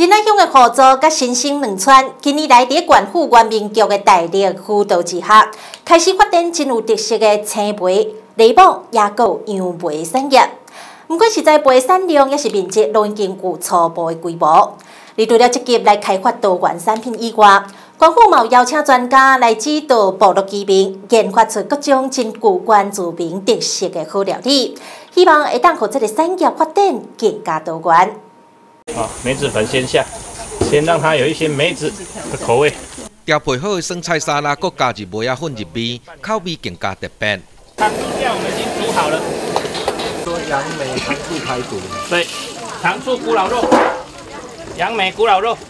仁爱乡的合作甲新生两村，今年来伫县府原民局的大力辅导之下，开始发展真有特色的青培、梨网、也有杨梅产业。不过，实在培产量也是面积都已经有初步的规模。而除了积极来开发多元产品以外，县府嘛有邀请专家来指导部落居民研发出各种真具原住民特色的好料理，希望会当让这个产业发展更加多元。 好，梅子粉先下，先让它有一些梅子的口味。 调配好的生菜沙拉，搁加入梅仔粉入味，口味更加特别。 糖醋料我们已经煮好了。 说杨梅糖醋排骨。 对，糖醋古老肉，杨梅古老肉。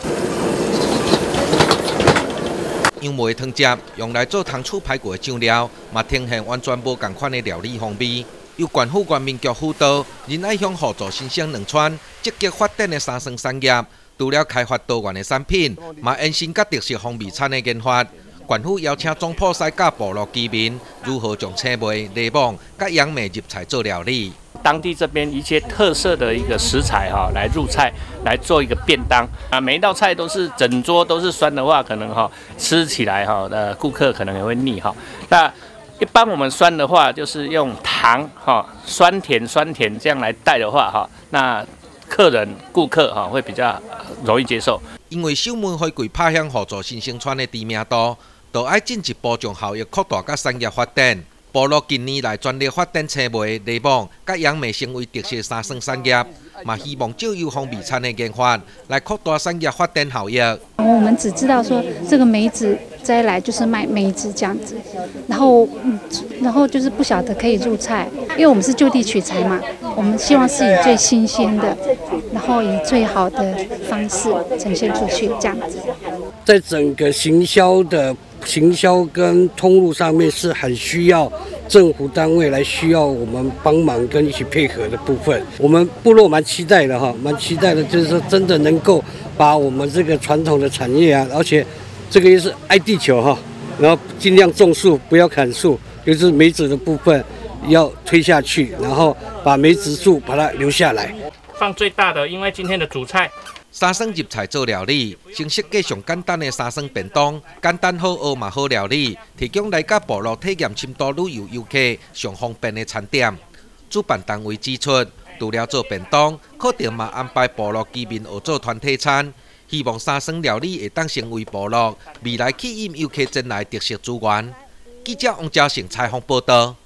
杨梅汤汁用来做糖醋排骨的酱料，嘛呈现完全无同款的料理风味。由县府原民局辅导，仁爱乡互助新生两村积极发展的三生产业，除了开发多元的产品，嘛延伸甲特色风味餐的研发。县府邀请总铺师教部落居民如何将青梅、梨网、甲杨梅入菜做料理。 当地这边一些特色的一个食材来入菜，来做一个便当啊。每一道菜都是整桌都是酸的话，可能吃起来顾客可能也会腻哈。那一般我们酸的话，就是用糖酸甜这样来带的话那顾客会比较容易接受。 因为守门花柜拍响互助新生村的知名度，就要进一步将效益扩大甲产业发展。部落近年来全力发展青梅、梨网、甲杨梅成为特色三生产业，嘛希望借由风味餐的研发来扩大产业发展效益。 我们只知道说这个梅子摘来就是卖梅子这样子，然后就是不晓得可以入菜，因为我们是就地取材嘛，我们希望是以最新鲜的，然后以最好的方式呈现出去这样子。 在整个行销跟通路上面是很需要政府单位来需要我们帮忙跟一起配合的部分。我们部落蛮期待的蛮期待的，就是说真的能够把我们这个传统的产业啊，而且这个也是爱地球然后尽量种树，不要砍树，就是梅子的部分要推下去，然后把梅子树把它留下来。 放最大的，因为今天的主菜。 三生入菜做料理，先设计上简单的三生便当，简单好学嘛好料理，提供来甲部落体验深度旅游游客上方便的餐点。主办单位指出，除了做便当，可定嘛安排部落居民学做团体餐，希望三生料理会当成为部落未来吸引游客前来特色资源。记者王嘉成采访报道。